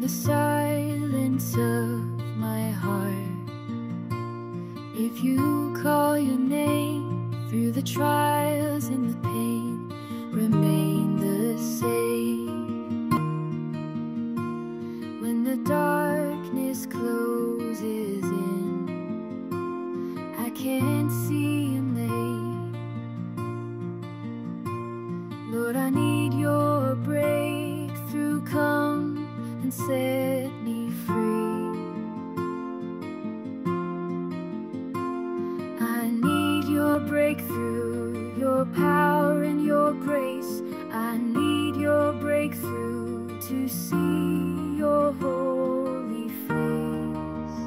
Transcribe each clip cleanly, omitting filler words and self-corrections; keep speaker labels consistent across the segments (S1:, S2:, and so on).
S1: the silence of my heart. If you call your name through the trials and the pain, remain the same. When the darkness closes in, I can't see your name. Lord, I need your breakthrough. Come and set me free. I need your breakthrough, your power and your grace. I need your breakthrough to see your holy face.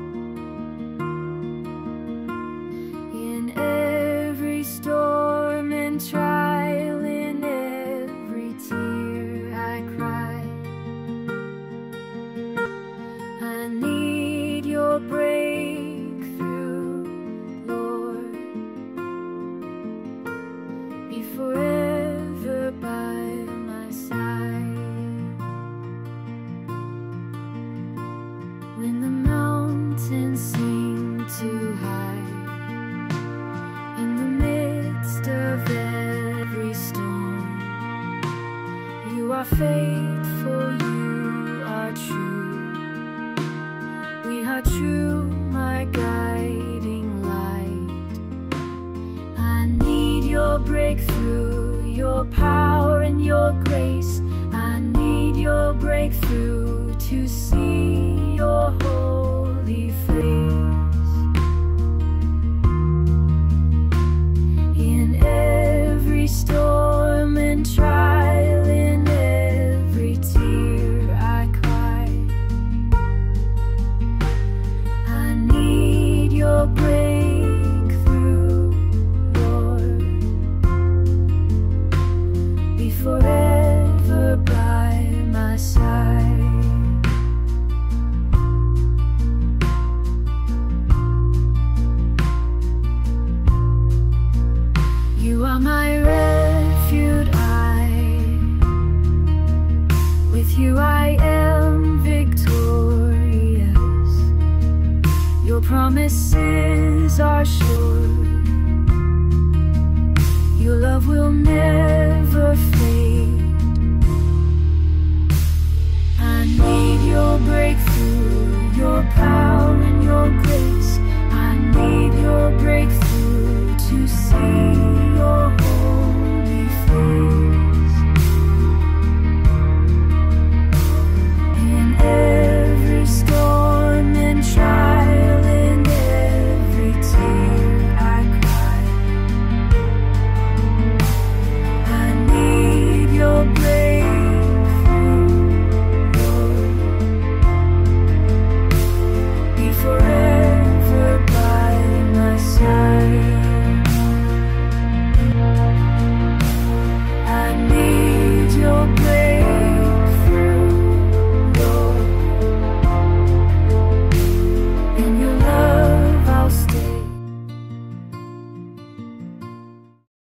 S1: In every storm and trial, in every tear I cry, I need your breakthrough, Lord. Be forever by my side. When the mountains seem too high, in the midst of every storm, you are faithful, you are true. We are true, my guiding light. I need your breakthrough, your power and your grace. I need your breakthrough to see your holy face. In every storm and trial, in every tear I cry, I need your breakthrough, Lord. Be forever by my side. You are my refuge, with you I am victorious. Your promises are sure, your love will never fade. I need your breakthrough, your power and your grace.